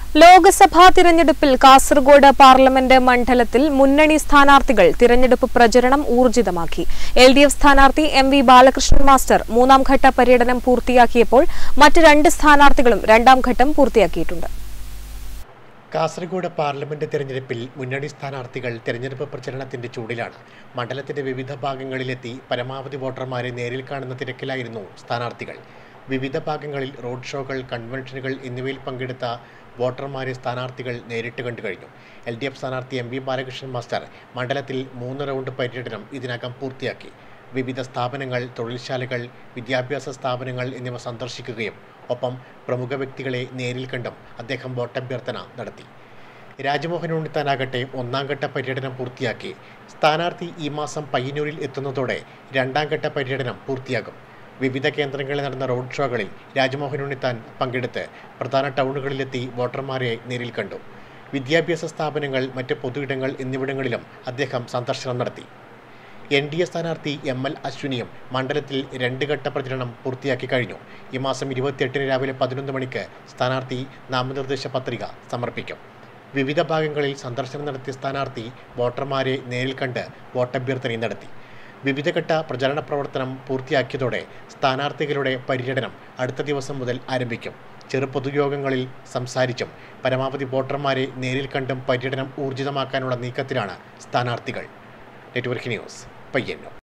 ലോക്സഭാ തിരഞ്ഞെടുപ്പിൽ കാസർഗോഡ് പാർലമെന്റ് മണ്ഡലത്തിൽ മുന്നണി സ്ഥാനാർത്ഥികൾ തിരഞ്ഞെടുപ്പ് പ്രചരണം ഊർജിതമാക്കി. LDF സ്ഥാനാർത്ഥി MV ബാലകൃഷ്ണൻ മാസ്റ്റർ മൂന്നാം ഘട്ട പര്യടനം പൂർത്തിയാക്കിയപ്പോൾ മറ്റ് രണ്ട് സ്ഥാനാർത്ഥികളും രണ്ടാം ഘട്ടം പൂർത്തിയാക്കിയിട്ടുണ്ട്. കാസർഗോഡ് പാർലമെന്റ് തെരഞ്ഞെടുപ്പിൽ മുന്നണി സ്ഥാനാർത്ഥികൾ തെരഞ്ഞെടുപ്പ് പ്രചരണത്തിന്റെ ചൂടിലാണ്. മണ്ഡലത്തിന്റെ വിവിധ ഭാഗങ്ങളിലെത്തി പരമാവധി വോട്ടർമാരെ നേരിൽ കാണുന്ന തിരക്കിലായിരുന്നു സ്ഥാനാർത്ഥികൾ. വിവിധ ഭാഗങ്ങളിൽ റോഡ് ഷോകൾ, കൺവെൻഷനുകൾ എന്നിവയിൽ പങ്കെടുത്ത വോട്ടർമാരെ സ്ഥാനാർത്ഥികൾ നേരിട്ട് കണ്ടു കഴിഞ്ഞു. LDF സ്ഥാനാർത്ഥി MV ബാലകൃഷ്ണൻ മാസ്റ്റർ മണ്ഡലത്തിൽ 3 റൗണ്ട് പര്യടനം ഇതിനകം പൂർത്തിയാക്കി. വിവിധ സ്ഥാപനങ്ങൾ, തൊഴിൽശാലകൾ, വിദ്യാഭ്യാസ സ്ഥാപനങ്ങൾ എന്നിവ സന്ദർശിക്കുകയും ഒപ്പം പ്രമുഖ വ്യക്തികളെ നേരിൽ കണ്ടും അദ്ദേഹം വോട്ടഭ്യർത്ഥന നടത്തി. രാജ്മോഹൻ ഉണ്ണിത്താനാകട്ടെ ഒന്നാം ഘട്ട പര്യടനം പൂർത്തിയാക്കി. സ്ഥാനാർത്ഥി ഈ മാസം പയ്യന്നൂരിൽ എത്തുന്നതോടെ രണ്ടാം ഘട്ട പര്യടനം പൂർത്തിയാകും. വിവിധ കേന്ദ്രങ്ങളിൽ നടന്ന റോഡ് ഷോകളിൽ രാജ്മോഹൻ ഉണ്ണിത്താൻ പങ്കെടുത്ത് പ്രധാന ടൗണുകളിലെത്തി വോട്ടർമാരെ നേരിൽ കണ്ടു. വിദ്യാഭ്യാസ സ്ഥാപനങ്ങൾ, മറ്റ് പൊതുയിടങ്ങൾ എന്നിവിടങ്ങളിലും അദ്ദേഹം സന്ദർശനം നടത്തി. NDA സ്ഥാനാർത്ഥി ML അശ്വിനിയും മണ്ഡലത്തിൽ 2 ഘട്ട പ്രചരണം പൂർത്തിയാക്കി കഴിഞ്ഞു. ഈ മാസം 28 രാവിലെ 11 മണിക്ക് സ്ഥാനാർത്ഥി നാമനിർദ്ദേശ പത്രിക സമർപ്പിക്കും. വിവിധ ഭാഗങ്ങളിൽ സന്ദർശനം നടത്തിയ സ്ഥാനാർത്ഥി വോട്ടർമാരെ നേരിൽ കണ്ട് വോട്ടഭ്യർത്ഥനയും നടത്തി. വിവിധ ഘട്ട പ്രചരണ പ്രവർത്തനം പൂർത്തിയാക്കിയതോടെ സ്ഥാനാർത്ഥികളുടെ പര്യടനം അടുത്ത ദിവസം മുതൽ ആരംഭിക്കും. ചെറു പൊതുയോഗങ്ങളിൽ സംസാരിച്ചും പരമാവധി വോട്ടർമാരെ നേരിൽ കണ്ടും പര്യടനം ഊർജിതമാക്കാനുള്ള നീക്കത്തിലാണ് സ്ഥാനാർത്ഥികൾ. Network news, Payyanur.